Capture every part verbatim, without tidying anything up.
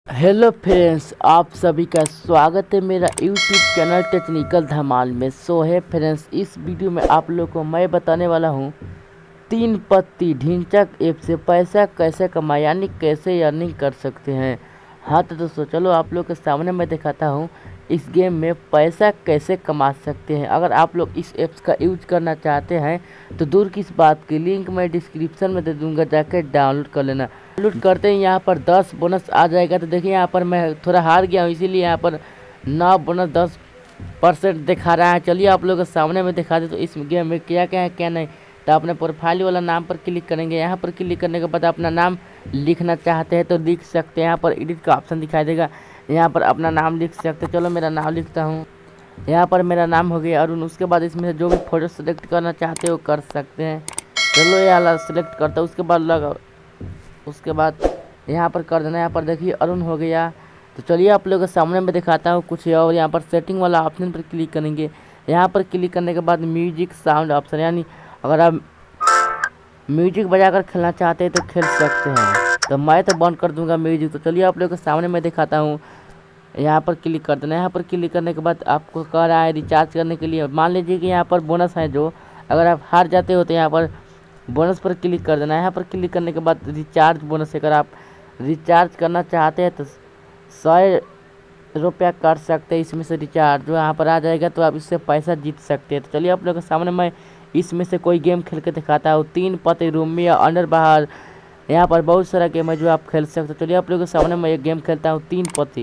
Hello friends, आप सभी का स्वागत है मेरा यूट्यूब चैनल टेक्निकल धमाल में। सो है फ्रेंड्स, इस वीडियो में आप लोग को मैं बताने वाला हूँ तीन पत्ती ढिंचक ऐप से पैसा कैसे कमाएं, यानी कैसे अर्निंग कर सकते हैं। हाँ तो दोस्तों चलो आप लोग के सामने मैं दिखाता हूँ इस गेम में पैसा कैसे कमा सकते हैं। अगर आप लोग इस ऐप्स का यूज करना चाहते हैं तो दूर की इस बात की लिंक मैं डिस्क्रिप्शन में दे दूंगा, जाकर डाउनलोड कर लेना। डाउनलोड करते ही यहाँ पर दस बोनस आ जाएगा। तो देखिए यहाँ पर मैं थोड़ा हार गया हूँ, इसीलिए यहाँ पर नौ बोनस दस परसेंट दिखा रहा है। चलिए आप लोगों के सामने में दिखा दे तो इस गेम में क्या क्या है क्या नहीं। तो अपने प्रोफाइल वाला नाम पर क्लिक करेंगे। यहाँ पर क्लिक करने के बाद अपना नाम लिखना चाहते हैं तो लिख सकते हैं। यहाँ पर एडिट का ऑप्शन दिखाई देगा, यहाँ पर अपना नाम लिख सकते हैं। चलो मेरा नाम लिखता हूँ। यहाँ पर मेरा नाम हो गया अरुण। उसके बाद इसमें से जो भी फोटो सेलेक्ट करना चाहते हो कर सकते हैं। चलो ये वाला सेलेक्ट करता हूँ। उसके बाद लगा उसके बाद यहाँ पर कर देना। यहाँ पर देखिए अरुण हो गया। तो चलिए आप लोगों के सामने में दिखाता हूँ कुछ और। यहाँ पर सेटिंग वाला ऑप्शन पर क्लिक करेंगे। यहाँ पर क्लिक करने के बाद म्यूजिक साउंड ऑप्शन, यानी अगर आप म्यूजिक बजाकर खेलना चाहते हैं तो खेल सकते हैं। तो मैं तो बंद कर दूंगा म्यूजिक। तो चलिए आप लोगों के सामने मैं दिखाता हूँ। यहाँ पर क्लिक कर देना। यहाँ पर क्लिक करने के बाद आपको कह रहा है रिचार्ज करने के लिए। मान लीजिए कि यहाँ पर बोनस है, जो अगर आप हार जाते हो तो यहाँ पर बोनस पर क्लिक कर देना। यहाँ पर क्लिक करने के बाद रिचार्ज बोनस, अगर आप रिचार्ज करना चाहते हैं तो सौ रुपया कर सकते हैं इसमें से रिचार्ज, जो यहाँ पर आ जाएगा तो आप इससे पैसा जीत सकते हैं। तो चलिए आप लोगों के सामने मैं इसमें से कोई गेम खेल के दिखाता हूँ। तीन पत्ते, रूमी या अंडर बाहर, यहाँ पर बहुत सारा गेम है जो आप खेल सकते हो। चलिए आप लोगों के सामने मैं एक गेम खेलता हूँ तीन पत्ती।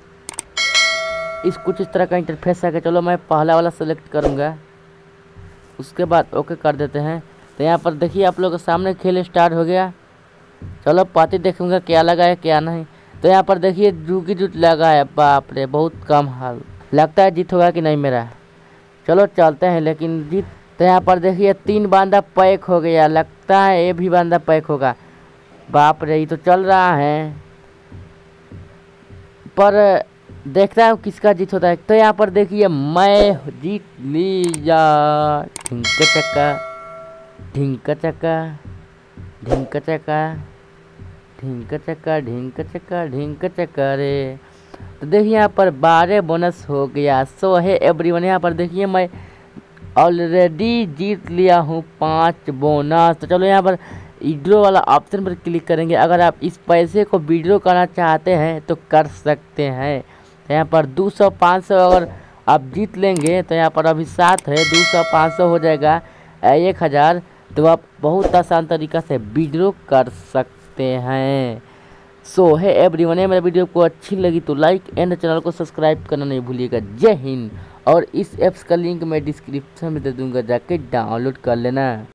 इस कुछ इस तरह का इंटरफेस है। चलो मैं पहला वाला सेलेक्ट करूँगा, उसके बाद ओके कर देते हैं। तो यहाँ पर देखिए आप लोगों के सामने खेल स्टार्ट हो गया। चलो पत्ती देखूँगा क्या लगा है क्या नहीं। तो यहाँ पर देखिए जूकी जूट लगा है। बाप रे, बहुत कम हाल लगता है। जीत होगा कि नहीं मेरा। चलो चलते हैं, लेकिन जीत। तो यहाँ पर देखिए तीन बांदा पैक हो गया, लगता है ये भी बांदा पैक होगा। बाप रे, ये तो चल रहा है, पर देखता हूँ किसका जीत होता है। तो यहाँ पर देखिए मैं जीत लिया। ढिंका चक्का ढिंका चक्का ढिंका चक्का ढिंका चक्का ढिंका चक्का ढिंका चक्का रे। तो देखिए यहाँ पर बारह बोनस हो गया। सो है एवरीवन, यहाँ पर देखिए मैं ऑलरेडी जीत लिया हूँ पाँच बोनस। तो चलो यहाँ पर विड्रॉ वाला ऑप्शन पर क्लिक करेंगे। अगर आप इस पैसे को विड्रॉ करना चाहते हैं तो कर सकते हैं। तो यहाँ पर दो सौ पाँच सौ अगर आप जीत लेंगे तो यहाँ पर अभी सात है, दो सौ पाँच सौ हो जाएगा एक हज़ार। तो आप बहुत आसान तरीक़ा से विड्रॉ कर सकते हैं। सो है एवरीवन, मेरा वीडियो को अच्छी लगी तो लाइक एंड चैनल को सब्सक्राइब करना नहीं भूलिएगा। जय हिंद। और इस ऐप्स का लिंक मैं डिस्क्रिप्शन में दे दूंगा, जाके डाउनलोड कर लेना।